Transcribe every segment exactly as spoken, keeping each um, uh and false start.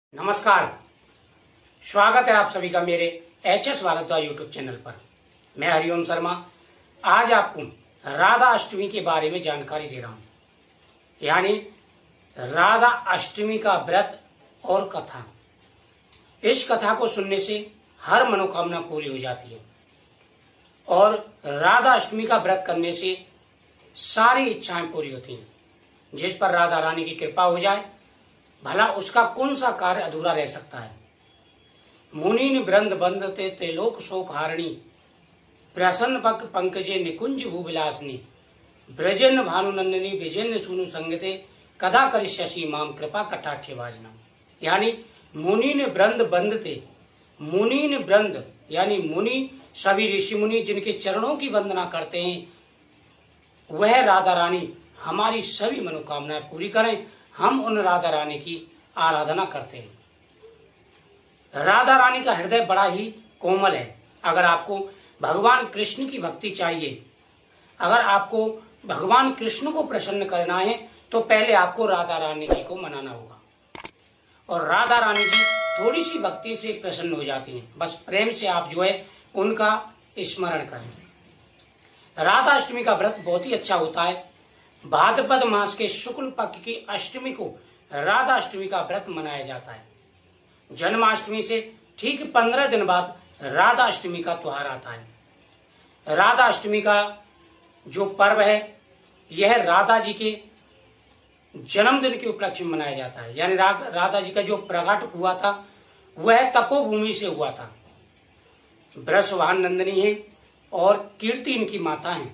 नमस्कार, स्वागत है आप सभी का मेरे H S Bhardwaj YouTube channel पर। मैं हरिओम शर्मा आज आपको राधा अष्टमी के बारे में जानकारी दे रहा हूं, यानी राधा अष्टमी का व्रत और कथा। इस कथा को सुनने से हर मनोकामना पूरी हो जाती है और राधा अष्टमी का व्रत करने से सारी इच्छाएं पूरी होती हैं। जिस पर राधा रानी की कृपा हो जाए, भला उसका कौन सा कार्य अधूरा रह सकता है। मुनीन वृंद बंदते त्रिलोक शोक हारिणी, प्रसन्न पक पंकजे निकुंज भूविलासिनी, ब्रजन भानुनंदिनी विजेन्द्र सुनु संगते, कदा करिष्यसि माम कृपा कटाक्ष भाजनम। यानी मुनीन वृंद बंदते, मुनीन वृंद यानी मुनि, सभी ऋषि मुनि जिनके चरणों की वंदना करते हैं, वह राधा रानी हमारी सभी मनोकामनाएं पूरी करें। हम उन राधा रानी की आराधना करते हैं। राधा रानी का हृदय बड़ा ही कोमल है। अगर आपको भगवान कृष्ण की भक्ति चाहिए, अगर आपको भगवान कृष्ण को प्रसन्न करना है, तो पहले आपको राधा रानी जी को मनाना होगा। और राधा रानी जी थोड़ी सी भक्ति से प्रसन्न हो जाती हैं। बस प्रेम से आप जो है उनका स्मरण करें। राधा अष्टमी का व्रत बहुत ही अच्छा होता है। भाद्रपद मास के शुक्ल पक्ष की अष्टमी को राधा अष्टमी का व्रत मनाया जाता है। जन्माष्टमी से ठीक पंद्रह दिन बाद राधा अष्टमी का त्योहार आता है। राधा अष्टमी का जो पर्व है, यह राधा जी के जन्मदिन के उपलक्ष्य में मनाया जाता है। यानी रा, राधा जी का जो प्रकट हुआ था वह तपोभूमि से हुआ था। वृषवाहन नंदिनी है और कीर्ति इनकी माता है।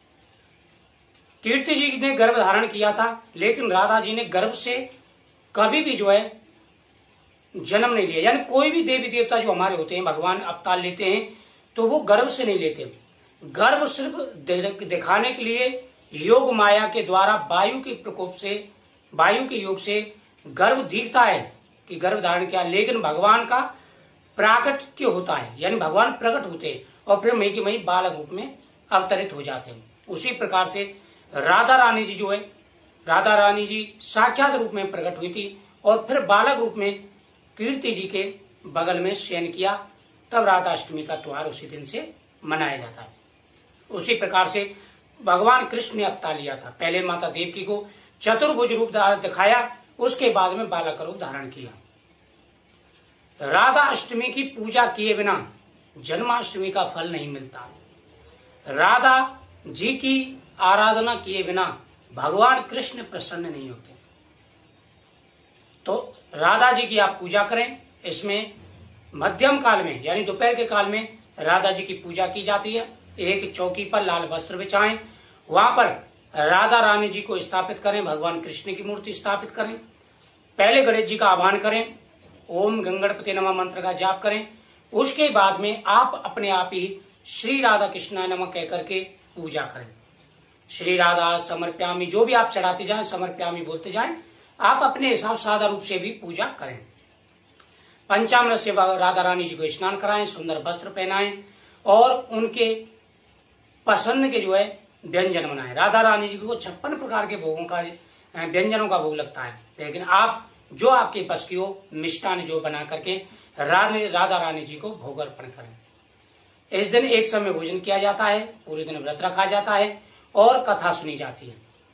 कीर्ति जी ने गर्भ धारण किया था, लेकिन राधा जी ने गर्भ से कभी भी जो है जन्म नहीं लिया। यानी कोई भी देवी देवता जो हमारे होते हैं, भगवान अवतार लेते हैं, तो वो गर्भ से नहीं लेते। गर्भ सिर्फ दिखाने के लिए योग माया के द्वारा वायु के प्रकोप से, वायु के योग से गर्भ दिखता है कि गर्भ धारण किया, लेकिन भगवान का प्राकट्य होता है। यानी भगवान प्रकट होते हैं और फिर मई के मई बालक रूप में अवतरित हो जाते हैं। उसी प्रकार से राधा रानी जी जो है, राधा रानी जी साक्षात रूप में प्रकट हुई थी और फिर बालक रूप में कीर्ति जी के बगल में शयन किया। तब राधा अष्टमी का त्योहार उसी दिन से मनाया जाता है। उसी प्रकार से भगवान कृष्ण ने अवतार लिया था। पहले माता देवकी को चतुर्भुज रूप दिखाया, उसके बाद में बालक रूप धारण किया। राधा अष्टमी की पूजा किए बिना जन्माष्टमी का फल नहीं मिलता। राधा जी की आराधना किए बिना भगवान कृष्ण प्रसन्न नहीं होते। तो राधा जी की आप पूजा करें। इसमें मध्यम काल में यानी दोपहर के काल में राधा जी की पूजा की जाती है। एक चौकी पर लाल वस्त्र बिछाएं, वहां पर राधा रानी जी को स्थापित करें, भगवान कृष्ण की मूर्ति स्थापित करें। पहले गणेश जी का आह्वान करें, ओम गंगणपति नमः मंत्र का जाप करें। उसके बाद में आप अपने आप ही श्री राधा कृष्णाय नमः कह करके पूजा करें। श्री राधा समर्प्यामी, जो भी आप चढ़ाते जाएं समर्प्यामी बोलते जाएं। आप अपने हिसाब सादा रूप से भी पूजा करें। पंचामृत से राधा रानी जी को स्नान कराएं, सुंदर वस्त्र पहनाएं और उनके पसंद के जो है व्यंजन बनाएं। राधा रानी जी को छप्पन प्रकार के भोगों का व्यंजनों का भोग लगता है, लेकिन आप जो आपके बस की हो मिष्टान जो बना करके राधा रानी जी को भोग अर्पण करें। इस दिन एक समय भोजन किया जाता है, पूरे दिन व्रत रखा जाता है और कथा सुनी जाती है।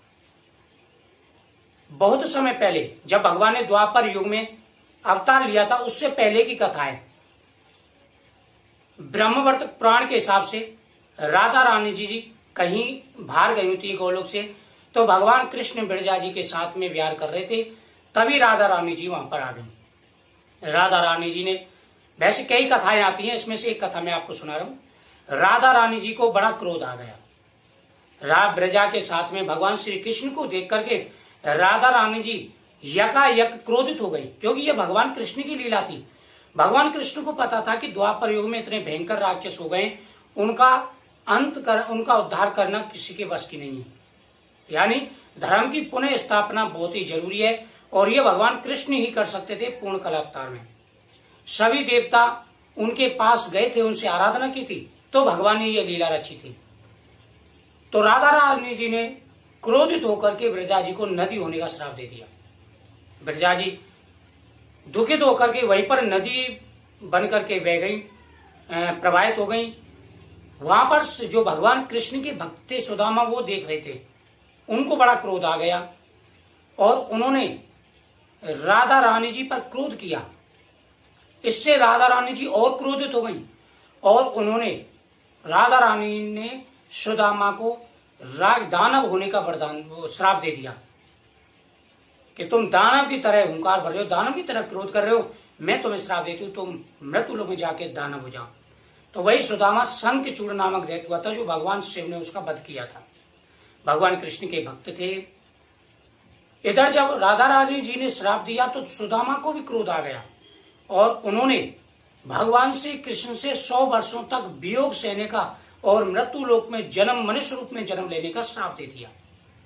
बहुत समय पहले जब भगवान ने द्वापर युग में अवतार लिया था, उससे पहले की कथा है। ब्रह्मवर्त पुराण के हिसाब से राधा रानी जी जी कहीं बाहर गई थी गोलोक से, तो भगवान कृष्ण बिरजा जी के साथ में विहार कर रहे थे, तभी राधा रानी जी वहां पर आ गई। राधा रानी जी ने, वैसे कई कथाएं आती हैं, इसमें से एक कथा मैं आपको सुना रहा हूं। राधा रानी जी को बड़ा क्रोध आ गया। रात ब्रजा के साथ में भगवान श्री कृष्ण को देख करके राधा रानी जी यकायक क्रोधित हो गई, क्योंकि यह भगवान कृष्ण की लीला थी। भगवान कृष्ण को पता था कि द्वापर युग में इतने भयंकर राक्षस हो गए, उनका अंत कर, उनका उद्धार करना किसी के बस की नहीं है। यानी धर्म की पुनः स्थापना बहुत ही जरूरी है और यह भगवान कृष्ण ही कर सकते थे पूर्ण कला अवतार में। सभी देवता उनके पास गए थे, उनसे आराधना की थी, तो भगवान ने यह लीला रची थी। तो राधा रानी जी ने क्रोधित होकर के ब्रजा जी को नदी होने का श्राप दे दिया। ब्रजा जी दुखित होकर के वहीं पर नदी बन करके बह गई, प्रवाहित हो गई। वहां पर जो भगवान कृष्ण के भक्त थे सुदामा, वो देख रहे थे, उनको बड़ा क्रोध आ गया और उन्होंने राधा रानी जी पर क्रोध किया। इससे राधा रानी जी और क्रोधित हो गई और उन्होंने राधा रानी ने सुदामा को राग दानव होने का वरदान श्राप दे दिया कि तुम दानव की तरह हुंकार भर रहे हो, दानव की तरह क्रोध कर रहे हो, मैं तुम्हें श्राप देती हूं, तुम मृत्यु में जाके दानव हो जाओ। तो वही सुदामा शंखचूड़ नामक दैत्य हुआ था जो भगवान शिव ने उसका वध किया था। भगवान कृष्ण के भक्त थे। इधर जब राधा रानी जी ने श्राप दिया तो सुदामा को भी क्रोध आ गया और उन्होंने भगवान श्री कृष्ण से सौ वर्षों तक वियोग सहने का और मृत्यु लोक में जन्म मनुष्य रूप में जन्म लेने का श्राप दे दिया।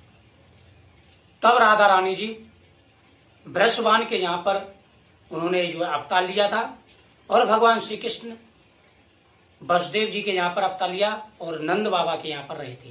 तब राधा रानी जी वृषभान के यहाँ पर उन्होंने जो अवतार लिया था और भगवान श्री कृष्ण वसुदेव जी के यहाँ पर अवतार लिया और नंद बाबा के यहाँ पर रहे थे।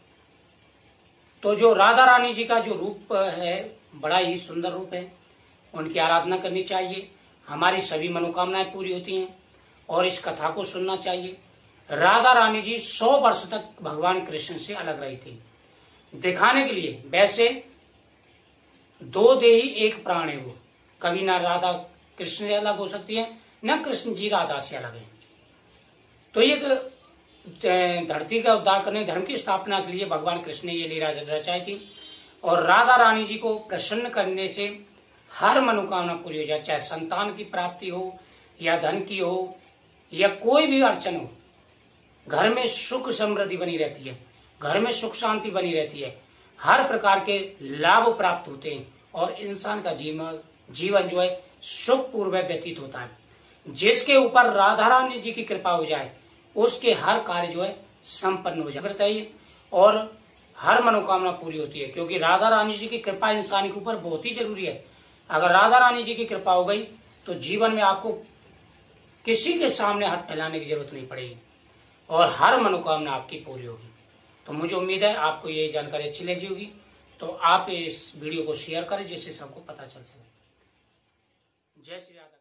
तो जो राधा रानी जी का जो रूप है बड़ा ही सुंदर रूप है, उनकी आराधना करनी चाहिए, हमारी सभी मनोकामनाएं पूरी होती हैं और इस कथा को सुनना चाहिए। राधा रानी जी सौ वर्ष तक भगवान कृष्ण से अलग रही थी, दिखाने के लिए। वैसे दो देही एक प्राण है, वो कभी ना राधा कृष्ण से अलग हो सकती है न कृष्ण जी राधा से अलग है। तो एक धरती का उद्धार करने, धर्म की स्थापना के लिए भगवान कृष्ण ने ये लीला रचाई थी और राधा रानी जी को प्रसन्न करने से हर मनोकामना पूरी हो जाए, चाहे संतान की प्राप्ति हो या धन की हो या कोई भी अड़चन हो। घर में सुख समृद्धि बनी रहती है, घर में सुख शांति बनी रहती है, हर प्रकार के लाभ प्राप्त होते हैं और इंसान का जीवन जीवन जो है सुख पूर्व व्यतीत होता है। जिसके ऊपर राधा रानी जी की कृपा हो जाए उसके हर कार्य जो है संपन्न हो जाए बताइए और हर मनोकामना पूरी होती है, क्योंकि राधा रानी जी की कृपा इंसान के ऊपर बहुत ही जरूरी है। अगर राधा रानी जी की कृपा हो गई तो जीवन में आपको किसी के सामने हाथ फैलाने की जरूरत नहीं पड़ेगी और हर मनोकामना आपकी पूरी होगी। तो मुझे उम्मीद है आपको ये जानकारी अच्छी लगी होगी, तो आप इस वीडियो को शेयर करें जिससे सबको पता चल सके। जय श्री राधा।